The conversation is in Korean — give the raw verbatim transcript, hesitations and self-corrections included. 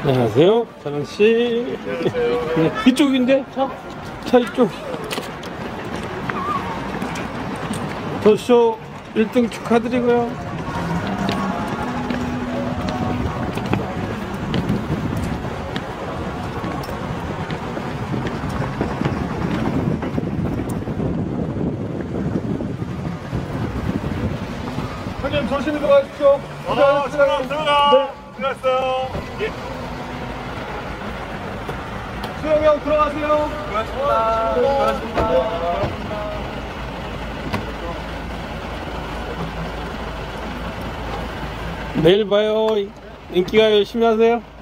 안녕하세요, 사랑씨. 네, 이쪽인데? 차? 차 이쪽. 더쇼 일 등 축하드리고요. 형님 조심히 들어가십시오. 어, 들어가, 들어가. 네. 들어갔어요. 예. 수영이 형 들어가세요. 고맙습니다. 고맙습니다. 내일 봐요. 인기가 열심히 하세요.